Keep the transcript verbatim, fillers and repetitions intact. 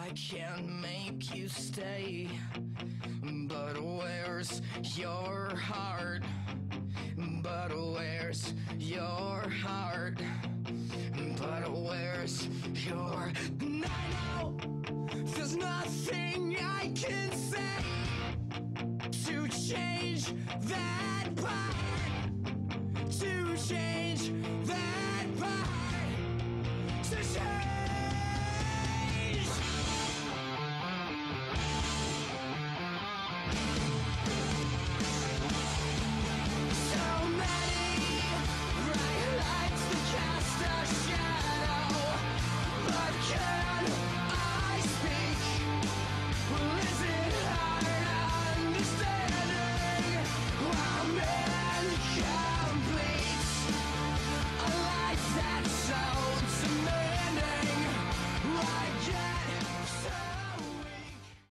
I can make you stay, but where's your heart? But where's your heart? But where's your